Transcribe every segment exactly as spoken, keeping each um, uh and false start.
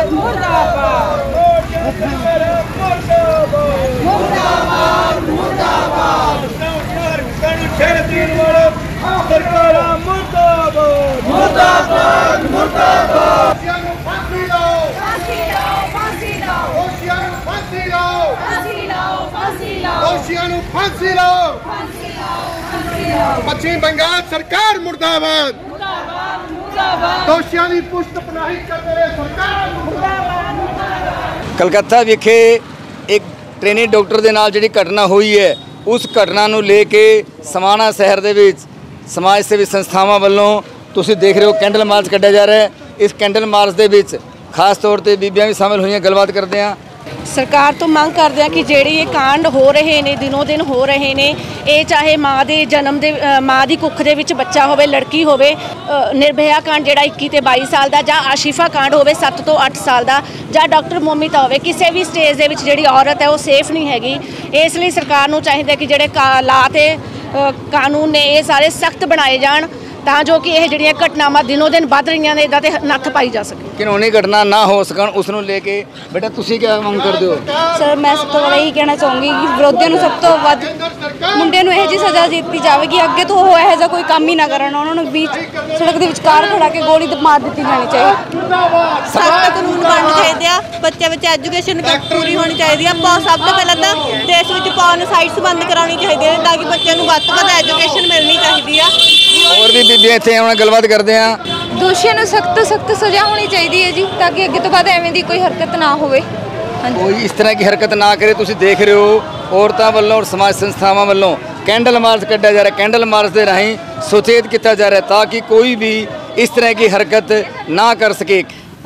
पश्चिम बंगाल सरकार मुर्दाबाद, दोषियों की पुष्ट पनाही करते रहे सरकार मुर्दाबाद। कलकत्ता विखे एक ट्रेनी डॉक्टर दे नाल जिहड़ी घटना हुई है, उस घटना नूं ले के समाणा शहर दे विच समाज सेवी संस्थावां वल्लों तुसीं देख रहे हो कैंडल मार्च कड्ढिया जा रहा है। इस कैंडल मार्च दे विच खास तौर पर बीबियां भी शामिल हुई, गलबात करते हैं। सरकार तो मंग करते हैं कि जेड़ी ये कांड हो रहे ने दिनों दिन हो रहे ने, ये चाहे माँ के जन्म दे माँ की कुख दे विच बच्चा होवे, लड़की होवे, निर्भया कांड जेड़ा इक्की ते बाई साल दा, जां आशिफा कांड होवे सत्त तो अठ साल दा, जां डॉक्टर मोमिता होवे, किसी भी स्टेज दे विच जेड़ी औरत है वो सेफ नहीं हैगी। इसलिए सरकार नूं चाहिदा कि जेड़े ला ते कानून ने ये सारे सख्त बनाए जाण, तां जो कि यह जिहड़ियां घटनावां दिनों दिन वध रहीआं ने, इदां ते नत्थ पाई जा सके, घिनौनी घटना ना हो सकन। उसनूं लेके बेटा तुसीं क्या मंग करदे हो? सर मैं सब तो बड़ा यही कहना चाहूँगी कि विरोधियों को सब तो वध मुंडे नूं ਇਹੋ ਜਿਹੀ सज़ा ਦਿੱਤੀ ਜਾਵੇ कि अगे तो वो ਇਹੋ ਜਿਹਾ कोई काम ही ना करन, उन्होंने बीच सड़क के विचकार खड़ा के गोली मार दी जानी चाहिए। सख्त कानून बनने चाहिए आ, बच्चे बच्चे एजुकेशन पूरी होनी चाहिए। ਆਪਾਂ सब तो पहले तो देश में पॉर्न साइट्स बंद करानी चाहिए ताकि बच्चों को ਵੱਧ ਤੋਂ ਵੱਧ एजुकेशन मिलनी चाहिए आ। और भी बीबियां इत्थे आउण गलबात करते हैं। दोषियों को सख्त तो सख्त सज़ा होनी चाहिए है जी, ताकि अगे तो बाद एवें दी कोई हरकत ना होवे, कोई इस तरह की हरकत ना करे। तुसीं देख रहे हो औरतां वल्लों और समाज संस्थावां वल्लों कैंडल मार्च कड्ढिया जा रहा है। कैंडल मार्च के राहीं सुचेत किया जा रहा है ताकि कोई भी इस तरह की हरकत ना कर सके।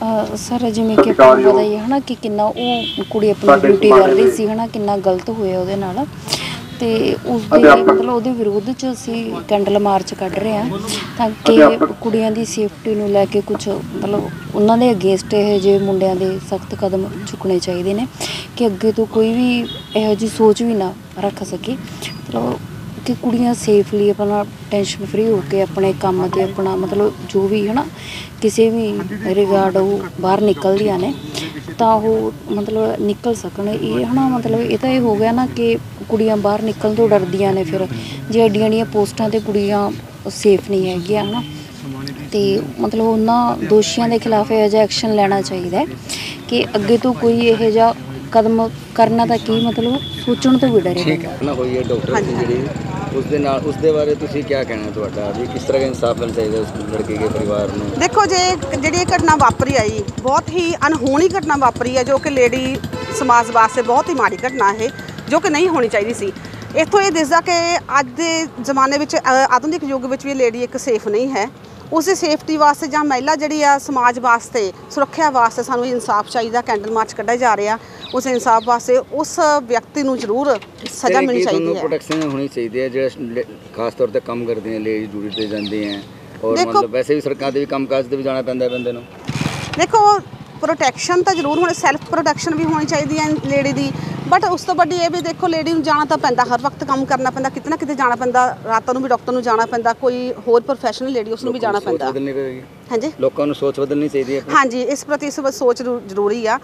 सर जिमें कि आपको पता ही है ना कि कितना वो कुड़ी अपनी ड्यूटी कर रही सी है ना, कितना गलत होया ਉਹਦੇ ਨਾਲ ਤੇ ਉਸ ਦੇ ਮਤਲਬ ਉਹਦੇ ਵਿਰੋਧ 'ਚ ਅਸੀਂ ਕੈਂਡਲ ਮਾਰਚ ਕੱਢ ਰਹੇ ਹਾਂ ਤਾਂ ਕਿ ਕੁੜੀਆਂ ਦੀ ਸੇਫਟੀ ਨੂੰ ਲੈ ਕੇ ਕੁਝ ਮਤਲਬ ਉਹਨਾਂ ਦੇ ਅਗੇਂਸਟ ਇਹ ਜਿਹੇ ਮੁੰਡਿਆਂ ਦੇ ਸਖਤ ਕਦਮ ਚੁੱਕਣੇ ਚਾਹੀਦੇ ਨੇ ਕਿ ਅੱਗੇ ਤੋਂ ਕੋਈ ਵੀ ਇਹੋ ਜਿਹੀ ਸੋਚ ਵੀ ਨਾ ਰੱਖ ਸਕੇ। ਮਤਲਬ ਕਿ ਕੁੜੀਆਂ ਸੇਫਲੀ ਆਪਣਾ ਟੈਨਸ਼ਨ ਫਰੀ ਹੋ ਕੇ ਆਪਣੇ ਕੰਮ 'ਤੇ ਆਪਣਾ ਮਤਲਬ ਜੋ ਵੀ ਹੈ ਨਾ ਕਿਸੇ ਵੀ ਰਿਗਾਰਡ ਉਹ ਬਾਹਰ ਨਿਕਲਦੀਆਂ ਨੇ ਤਾਂ ਉਹ ਮਤਲਬ ਨਿਕਲ ਸਕਣ। ਇਹ ਹੈ ਨਾ ਮਤਲਬ ਇਹ ਤਾਂ ਇਹ ਹੋ ਗਿਆ ਨਾ ਕਿ ਕੁੜੀਆਂ ਬਾਹਰ ਨਿਕਲਣ ਤੋਂ ਡਰਦੀਆਂ ਨੇ, ਫਿਰ ਜੇ ਐਡੀਆਂ ਐਡੀਆਂ ਪੋਸਟਾਂ 'ਤੇ ਕੁੜੀਆਂ ਸੇਫ ਨਹੀਂ ਹੈਗੀਆਂ ਹੈ ਨਾ, ਅਤੇ ਮਤਲਬ ਉਹਨਾਂ ਦੋਸ਼ੀਆਂ ਦੇ ਖਿਲਾਫ ਇਹੋ ਜਿਹਾ ਐਕਸ਼ਨ ਲੈਣਾ ਚਾਹੀਦਾ ਕਿ ਅੱਗੇ ਤੋਂ ਕੋਈ ਇਹੋ ਜਿਹਾ ਕਦਮ ਕਰਨਾ ਤਾਂ ਕੀ ਮਤਲਬ ਸੋਚਣ ਤੋਂ ਵੀ ਡਰੇ। ਠੀਕ ਹੈ ਨਾ ਹੋਈ ਹੈ ਡਾਕਟਰ ਦੀ ਜਿਹੜੀ ਉਸ ਦੇ ਨਾਲ ਉਸ ਦੇ ਬਾਰੇ ਤੁਸੀਂ ਕੀ ਕਹਿਣਾ ਤੁਹਾਡਾ ਵੀ ਕਿਸ ਤਰ੍ਹਾਂ ਦਾ ਇਨਸਾਫ ਮਿਲਣਾ ਚਾਹੀਦਾ ਉਸ ਲੜਕੀ ਦੇ ਪਰਿਵਾਰ ਨੂੰ? ਦੇਖੋ ਜੇ ਜਿਹੜੀ ਇਹ ਘਟਨਾ ਵਾਪਰੀ ਆਈ ਬਹੁਤ ਹੀ ਅਣਹੋਣੀ ਘਟਨਾ ਵਾਪਰੀ ਹੈ ਜੋ ਕਿ ਲੇਡੀ ਸਮਾਜ ਵਾਸਤੇ ਬਹੁਤ ਹੀ ਮਾੜੀ ਘਟਨਾ ਹੈ ਜੋ ਕਿ ਨਹੀਂ ਹੋਣੀ ਚਾਹੀਦੀ ਸੀ। ਇੱਥੋਂ ਇਹ ਦਿਸਦਾ ਕਿ ਅੱਜ ਦੇ ਜ਼ਮਾਨੇ ਵਿੱਚ ਆਧੁਨਿਕ ਯੁੱਗ ਵਿੱਚ ਵੀ ਲੇਡੀ ਇੱਕ ਸੇਫ ਨਹੀਂ ਹੈ। ਉਸ ਦੀ ਸੇਫਟੀ ਵਾਸਤੇ ਜਾਂ ਮਹਿਲਾ ਜਿਹੜੀ ਆ ਸਮਾਜ ਵਾਸਤੇ ਸੁਰੱਖਿਆ ਵਾਸਤੇ ਸਾਨੂੰ ਇਨਸਾਫ ਚਾਹੀਦਾ। ਕੈਂਡਲ ਮਾਰਚ ਕੱਢਿਆ ਜਾ ਰਿਹਾ ਉਸ ਇਨਸਾਫ ਵਾਸਤੇ ਉਸ ਵਿਅਕਤੀ ਨੂੰ ਜ਼ਰੂਰ ਸਜ਼ਾ ਮਿਲਣੀ ਚਾਹੀਦੀ ਹੈ। ਪ੍ਰੋਟੈਕਸ਼ਨ ਹੋਣੀ ਚਾਹੀਦੀ ਹੈ ਜਿਹੜੇ ਖਾਸ ਤੌਰ ਤੇ ਕੰਮ ਕਰਦੇ ਨੇ ਲੇਡੀ ਡਿਊਟੀ ਤੇ ਜਾਂਦੇ ਹੈ ਔਰ ਮਤਲਬ ਵੈਸੇ ਵੀ ਸੜਕਾਂ ਤੇ ਵੀ ਕੰਮ ਕਾਜ ਤੇ ਵੀ ਜਾਣਾ ਪੈਂਦਾ ਬੰਦੇ ਨੂੰ। ਦੇਖੋ ਪ੍ਰੋਟੈਕਸ਼ਨ ਤਾਂ ਜ਼ਰੂਰ ਹੋਣੀ, ਸੈਲਫ ਪ੍ਰੋਟੈਕਸ਼ਨ ਵੀ ਹੋਣੀ ਚਾਹੀਦੀ ਹੈ ਲੇਡੀ ਦੀ, ਬਟ ਉਸ ਤੋਂ ਵੱਡੀ ਇਹ ਵੀ ਦੇਖੋ ਲੇਡੀ ਨੂੰ ਜਾਣਾ ਤਾਂ ਪੈਂਦਾ, ਹਰ ਵਕਤ ਕੰਮ ਕਰਨਾ ਪੈਂਦਾ, ਕਿਤੇ ਨਾ ਕਿਤੇ ਜਾਣਾ ਪੈਂਦਾ, ਰਾਤਾਂ ਨੂੰ ਵੀ ਡਾਕਟਰ ਨੂੰ ਜਾਣਾ ਪੈਂਦਾ, ਕੋਈ ਹੋਰ ਪ੍ਰੋਫੈਸ਼ਨਲ ਲੇਡੀ ਉਸ ਨੂੰ ਵੀ ਜਾਣਾ ਪੈਂਦਾ। ਹਾਂਜੀ ਲੋਕਾਂ ਨੂੰ ਸੋਚ ਬਦਲਣੀ ਚਾਹੀਦੀ ਹੈ। ਹਾਂਜੀ ਇਸ ਪ੍ਰਤੀ ਇਸ ਸੋਚ ਜ਼ਰੂਰੀ ਆ।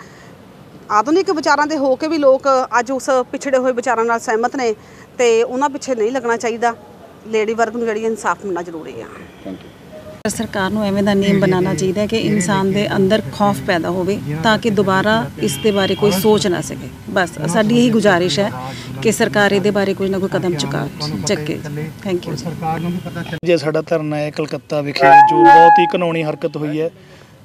ਆਧੁਨਿਕ ਵਿਚਾਰਾਂ ਦੇ ਹੋ ਕੇ ਵੀ ਲੋਕ ਅੱਜ ਉਸ ਪਿਛੜੇ ਹੋਏ ਵਿਚਾਰਾਂ ਨਾਲ ਸਹਿਮਤ ਨੇ ਤੇ ਉਹਨਾਂ ਪਿੱਛੇ ਨਹੀਂ ਲੱਗਣਾ ਚਾਹੀਦਾ। ਲੇਡੀ ਵਰਗ ਨੂੰ ਜਿਹੜੀ ਇਨਸਾਫ ਮਿਲਣਾ ਜ਼ਰੂਰੀ ਆ। Thank you. सरकार ਨੂੰ ਐਵੇਂ ਦਾ ਨਿਯਮ ਬਣਾਉਣਾ ਚਾਹੀਦਾ ਹੈ ਕਿ ਇਨਸਾਨ ਦੇ ਅੰਦਰ ਖੌਫ ਪੈਦਾ ਹੋਵੇ ਤਾਂ ਕਿ ਦੁਬਾਰਾ ਇਸ ਦੇ ਬਾਰੇ ਕੋਈ ਸੋਚ ਨਾ ਸਕੇ। ਬਸ ਸਾਡੀ ਇਹੀ ਗੁਜ਼ਾਰਿਸ਼ ਹੈ ਕਿ ਸਰਕਾਰ ਇਹਦੇ ਬਾਰੇ ਕੋਈ ਨਾ ਕੋਈ ਕਦਮ ਚੁਕਾ ਚੱਕੇ। Thank you. ਜੇ ਸਾਡਾ ਧਰਨਾ ਹੈ ਕਲਕੱਤਾ ਵਿਖੇ ਜੋ ਬਹੁਤ ਹੀ ਘਿਨੌਣੀ ਹਰਕਤ ਹੋਈ ਹੈ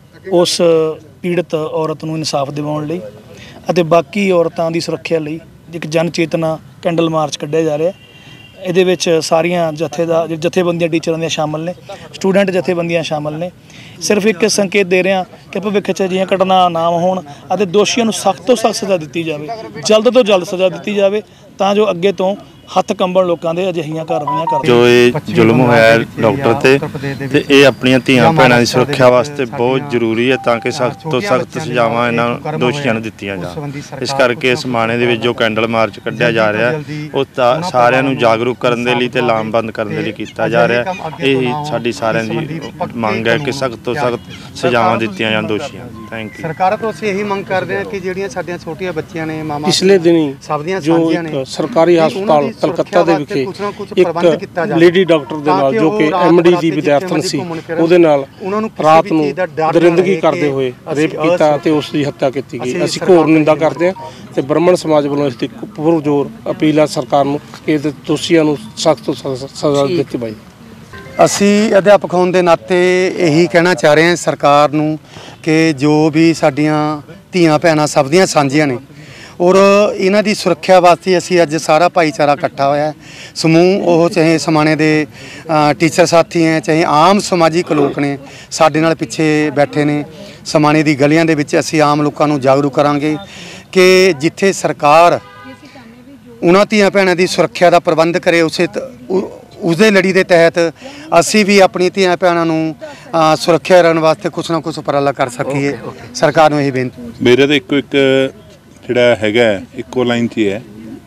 ਉਸ ਪੀੜਤ ਔਰਤ ਨੂੰ ਇਨਸਾਫ ਦਿਵਾਉਣ ਲਈ ਅਤੇ ਬਾਕੀ ਔਰਤਾਂ ਦੀ ਸੁਰੱਖਿਆ ਲਈ ਇੱਕ ਜਨ ਚੇਤਨਾ ਕੈਂਡਲ ਮਾਰਚ ਕੱਢਿਆ ਜਾ ਰਿਹਾ। ਇਹਦੇ ਵਿੱਚ ਸਾਰੀਆਂ ਜਥੇਦਾਰ ਜਥੇਬੰਦੀਆਂ ਟੀਚਰਾਂ ਦੀਆਂ ਸ਼ਾਮਲ ਨੇ, ਸਟੂਡੈਂਟ ਜਥੇਬੰਦੀਆਂ ਸ਼ਾਮਲ ਨੇ। ਸਿਰਫ ਇੱਕ ਸੰਕੇਤ ਦੇ ਰਹੇ ਹਾਂ ਕਿ ਭਵਿੱਖ 'ਚ ਅਜਿਹੀਆਂ ਘਟਨਾ ਨਾ ਹੋਣ ਅਤੇ ਦੋਸ਼ੀਆਂ ਨੂੰ ਸਖਤ ਤੋਂ ਸਖਤ ਸਜ਼ਾ ਦਿੱਤੀ ਜਾਵੇ, ਜਲਦ ਤੋਂ ਜਲਦ ਸਜ਼ਾ ਦਿੱਤੀ ਜਾਵੇ ਤਾਂ ਜੋ ਅੱਗੇ ਤੋਂ ਹੱਥ ਕੰਬਣ ਲੋਕਾਂ ਦੇ ਅਜਿਹੀਆਂ ਕਾਰਵਾਈਆਂ ਕਰਦੇ। ਜੋ ਇਹ ਜ਼ੁਲਮ ਹੋਇਆ ਡਾਕਟਰ ਤੇ ਤੇ ਇਹ ਆਪਣੀਆਂ ਧੀਆਂ ਭੈਣਾਂ ਦੀ ਸੁਰੱਖਿਆ ਵਾਸਤੇ ਬਹੁਤ ਜ਼ਰੂਰੀ ਹੈ ਤਾਂ ਕਿ ਸਖਤ ਤੋਂ ਸਖਤ ਸਜ਼ਾਵਾਂ ਇਹਨਾਂ ਦੋਸ਼ੀਆਂ ਨੂੰ ਦਿੱਤੀਆਂ ਜਾਣ। ਇਸ ਕਰਕੇ ਇਸ ਮਾਣੇ ਦੇ ਵਿੱਚ ਜੋ ਕੈਂਡਲ ਮਾਰਚ ਕੱਢਿਆ ਜਾ ਰਿਹਾ ਉਹ ਸਾਰਿਆਂ ਨੂੰ ਜਾਗਰੂਕ ਕਰਨ ਦੇ ਲਈ ਤੇ ਲਾਮਬੰਦ ਕਰਨ ਦੇ ਲਈ ਕੀਤਾ ਜਾ ਰਿਹਾ। ਇਹ ਹੀ ਸਾਡੀ ਸਾਰਿਆਂ ਦੀ ਮੰਗ ਹੈ ਕਿ ਸਖਤ ਤੋਂ ਸਖਤ ਸਜ਼ਾਵਾਂ ਦਿੱਤੀਆਂ ਜਾਣ ਦੋਸ਼ੀਆਂ ਨੂੰ। Thank you. ਸਰਕਾਰਾਂ ਤੋਂ ਅਸੀਂ ਇਹੀ ਮੰਗ ਕਰਦੇ ਹਾਂ ਕਿ ਜਿਹੜੀਆਂ ਸਾਡੀਆਂ ਛੋਟੀਆਂ ਬੱਚੀਆਂ ਨੇ ਮਾਮਾ ਪਿਛਲੇ ਦਿਨੀ ਜੋ ਇੱਕ ਸਰਕਾਰੀ ਹਸਪਤਾਲ ਕਲਕੱਤਾ ਦੇ ਵਿਖੇ ਇੱਕ ਲੇਡੀ ਡਾਕਟਰ ਦੇ ਨਾਲ ਜੋ ਕਿ ਐਮਡੀ ਦੀ ਵਿਦਿਆਰਥਣ ਸੀ ਉਹਦੇ ਨਾਲ ਰਾਤ ਨੂੰ ਦਰਿੰਦਗੀ ਕਰਦੇ ਹੋਏ ਰੇਪ ਕੀਤਾ ਤੇ ਉਸ ਦੀ ਹੱਤਿਆ ਕੀਤੀ ਗਈ। ਅਸੀਂ ਘੋਰ ਨਿੰਦਾ ਕਰਦੇ ਹਾਂ ਤੇ ਬ੍ਰਾਹਮਣ ਸਮਾਜ ਵੱਲੋਂ ਇਸ ਦੀ ਪੁਰਜ਼ੋਰ ਅਪੀਲ ਹੈ ਸਰਕਾਰ ਨੂੰ ਕਿ ਦੋਸ਼ੀਆਂ ਨੂੰ ਸਖਤ ਤੋਂ ਸਖਤ ਸਜ਼ਾ ਦਿੱਤੀ ਜਾਵੇ। ਅਸੀਂ ਅਧਿਆਪਕ ਹੋਣ ਦੇ ਨਾਤੇ ਇਹੀ ਕਹਿਣਾ ਚਾਹ ਰਹੇ ਹਾਂ ਸਰਕਾਰ ਨੂੰ ਕਿ ਜੋ ਵੀ ਸਾਡੀਆਂ ਧੀਆਂ ਭੈਣਾਂ ਸਭ ਦੀਆਂ ਸਾਂਝੀਆਂ ਨੇ ਔਰ ਇਹਨਾਂ ਦੀ ਸੁਰੱਖਿਆ ਵਾਸਤੇ ਅਸੀਂ ਅੱਜ ਸਾਰਾ ਭਾਈਚਾਰਾ ਇਕੱਠਾ ਹੋਇਆ ਸਮੂਹ, ਉਹ ਚਾਹੇ ਸਮਾਣੇ ਦੇ ਟੀਚਰ ਸਾਥੀ ਹੈ ਚਾਹੇ ਆਮ ਸਮਾਜਿਕ ਲੋਕ ਨੇ ਸਾਡੇ ਨਾਲ ਪਿੱਛੇ ਬੈਠੇ ਨੇ। ਸਮਾਣੇ ਦੀ ਗਲੀਆਂ ਦੇ ਵਿੱਚ ਅਸੀਂ ਆਮ ਲੋਕਾਂ ਨੂੰ ਜਾਗਰੂਕ ਕਰਾਂਗੇ ਕਿ ਜਿੱਥੇ ਸਰਕਾਰ ਉਹਨਾਂ ਧੀਆਂ ਭੈਣਾਂ ਦੀ ਸੁਰੱਖਿਆ ਦਾ ਪ੍ਰਬੰਧ ਕਰੇ ਉਸੇ ਉਸਦੇ ਲੜੀ ਦੇ ਤਹਿਤ ਅਸੀਂ ਵੀ ਆਪਣੀ ਧੀਆਂ ਭੈਣਾਂ ਨੂੰ ਸੁਰੱਖਿਆ ਰਹਿਣ ਵਾਸਤੇ ਕੁਛ ਨਾ ਕੁਛ ਉਪਰਾਲਾ ਕਰ ਸਕੀਏ। ਸਰਕਾਰ ਨੂੰ ਇਹੀ ਬੇਨਤੀ। ਮੇਰੇ ਤਾਂ ਇੱਕੋ ਇੱਕ ਜਿਹੜਾ ਹੈਗਾ ਇੱਕੋ ਲਾਈਨ 'ਚ ਹੈ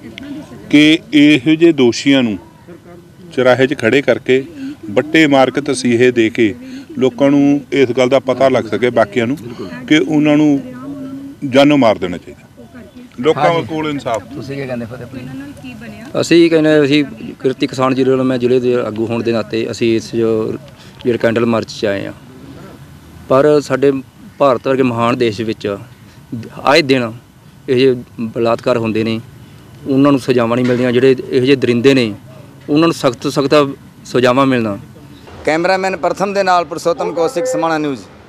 ਕਿ ਇਹੋ ਜਿਹੇ ਦੋਸ਼ੀਆਂ ਨੂੰ ਚੁਰਾਹੇ 'ਚ ਖੜੇ ਕਰਕੇ ਵੱਟੇ ਮਾਰ ਕੇ ਤਸੀਹੇ ਦੇ ਕੇ ਲੋਕਾਂ ਨੂੰ ਇਸ ਗੱਲ ਦਾ ਪਤਾ ਲੱਗ ਸਕੇ ਬਾਕੀਆਂ ਨੂੰ ਕਿ ਉਹਨਾਂ ਨੂੰ ਜਾਨੋਂ ਮਾਰ ਦੇਣਾ ਚਾਹੀਦਾ। ਲੋਕਾਂ ਕੋਲ ਇਨਸਾਫ। ਤੁਸੀਂ ਕੀ ਕਹਿੰਦੇ ਫਤਿਹ? ਅਸੀਂ ਕਹਿੰਦੇ ਅਸੀਂ ਕਿਰਤੀ ਕਿਸਾਨ ਜ਼ਿਲ੍ਹੇ ਵੱਲੋਂ ਮੈਂ ਜ਼ਿਲ੍ਹੇ ਦੇ ਆਗੂ ਹੋਣ ਦੇ ਨਾਤੇ ਅਸੀਂ ਇਸ ਜੋ ਜਿਹੜੇ ਕੈਂਡਲ ਮਾਰਚ 'ਚ ਆਏ ਹਾਂ, ਪਰ ਸਾਡੇ ਭਾਰਤ ਵਰਗੇ ਮਹਾਨ ਦੇਸ਼ ਵਿੱਚ ਆਏ ਦਿਨ ਇਹੋ ਜਿਹੇ ਬਲਾਤਕਾਰ ਹੁੰਦੇ ਨੇ, ਉਹਨਾਂ ਨੂੰ ਸਜ਼ਾਵਾਂ ਨਹੀਂ ਮਿਲਦੀਆਂ। ਜਿਹੜੇ ਇਹੋ ਜਿਹੇ ਦਰਿੰਦੇ ਨੇ ਉਹਨਾਂ ਨੂੰ ਸਖਤ ਤੋਂ ਸਖਤ ਸਜ਼ਾਵਾਂ ਮਿਲਣਾ। ਕੈਮਰਾਮੈਨ ਪ੍ਰਥਮ ਦੇ ਨਾਲ ਪੁਰਸ਼ੋਤਮ ਕੌਸ਼ਿਕ, ਸਮਾਣਾ ਨਿਊਜ਼।